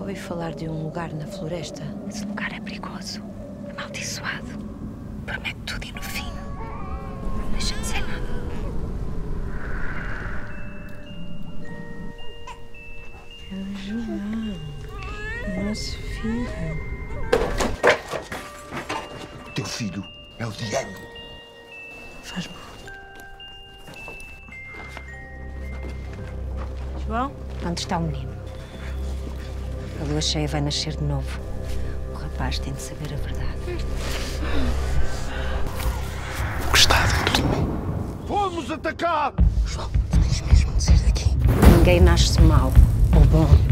ouvi falar de um lugar na floresta. Esse lugar é perigoso, amaldiçoado. Promete tudo e no fim não deixa de ser nada. É o João, nosso filho. O teu filho é o Diego. Faz mal. João? Onde está o menino? A lua cheia vai nascer de novo. O rapaz tem de saber a verdade. O que está dentro de mim? Fomos atacados! João, tens mesmo de sair daqui. Ninguém nasce mau ou bom.